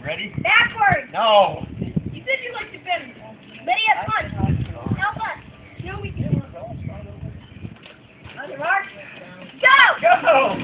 Ready? Backwards. No. You said you liked it better. Lydia, punch. Help us. No, we can. On the mark. Go. Go.